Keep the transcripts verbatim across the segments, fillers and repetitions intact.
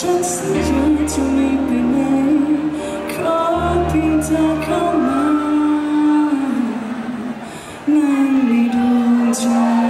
ฉันสัญญาจะไม่ไปไหนขอเพียงเธอเข้ามานั่งในดวงใจ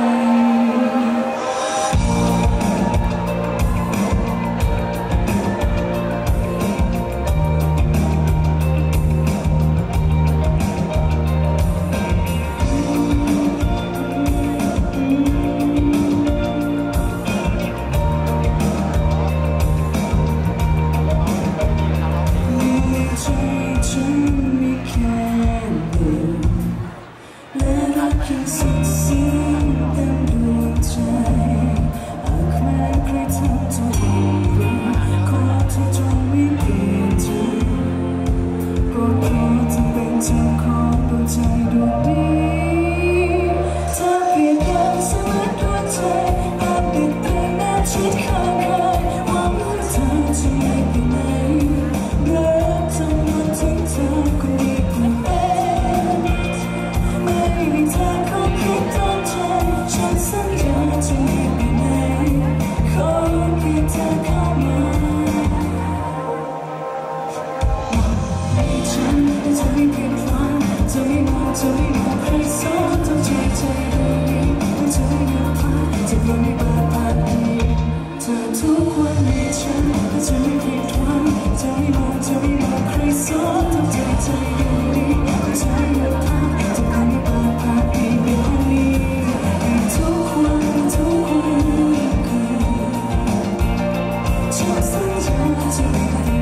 ยังสุดสิ้นเต็มดวงใจหากแม้ใครทำทุกอย่างขอเธอจงไม่เปลี่ยนใจโปรดขอเธอเป็นเจ้าของดวงใจดวงนี้เธอเพียงแค่สลัดดวงใจหากติดเพียงแน่ชิดข้างกายหวังว่าเธอจะไม่ไปไหนรักทั้งหมดถึงเธอคนเดียวคนเองไม่มีทางเขาคิดตั้งใจฉันสัญญาจะไม่ไปไหนขอเพียงเธอเข้ามาฉันจะไม่ผิดหวังจะไม่มองจะไม่มองใครสอนต้องใจใจดวงนี้ต้องเธออยากพาจะยังไม่เปิดปากเธอทุกวันในฉันจะไม่ผิดหวังจะไม่มองจะไม่มองใครสอนต้องใจใจดวงนี้ต้องเธออยากพาจะยังไม่เปิดปากในวันนี้ทุกวันทุกวันคืนฉันสัญญาจะไม่